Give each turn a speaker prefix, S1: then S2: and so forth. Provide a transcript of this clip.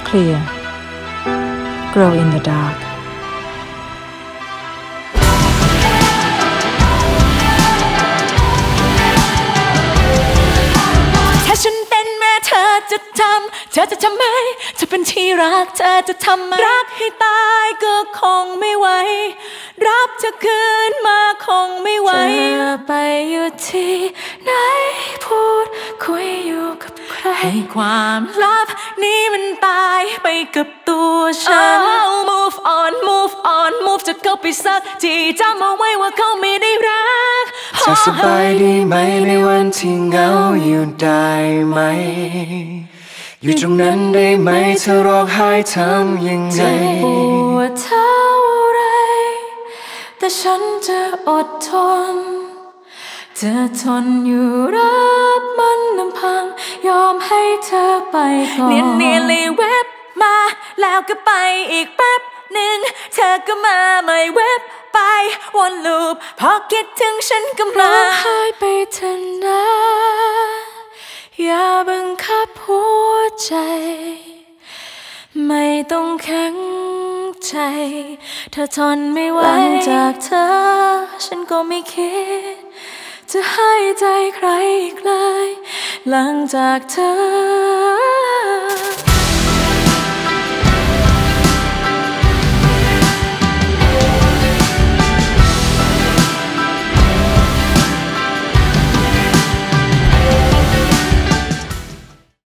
S1: clear. Grow in the dark.
S2: ถ้าฉันเป็นแม่เธอจะทำไหมถ้าเป็นที่รักเธอจะทำไหมรักให้ตายก็คงไม่ไหวรับเธอคืนมาคงไม่ไหวจะไปอยู่ที่ไหนพูดคุยอยู่กับใครให้ความลับนี้มันตายไปกับตัวฉัน move on move on move จะเข้าไปสักทีจำเอาไว้ว่าเขาไม่ได้รัก
S3: จะสบายดีไหมในวันที่เหงาอยู่ได้ไหมอยู่ตรงนั้นได้ไหมเธอร้องไห้ทำยังไง
S2: ปวดเท่าไรแต่ฉันจะอดทนจะทนอยู่รับมันลำพังยอมให้เธอไปก่อนเนียนเลยแวบมาแล้วก็ไปอีกแป๊บหนึ่งเธอก็มาไม่แวบไปวนลูปพอคิดถึงฉันก็ร้องไห้ไปเถอะนะอย่าบังคับหัวใจไม่ต้องแข็งใจเธอทนไม่ไหวหลังจากเธอฉันก็ไม่คิดจะให้ใจใครอีกเลยหลังจากเธอ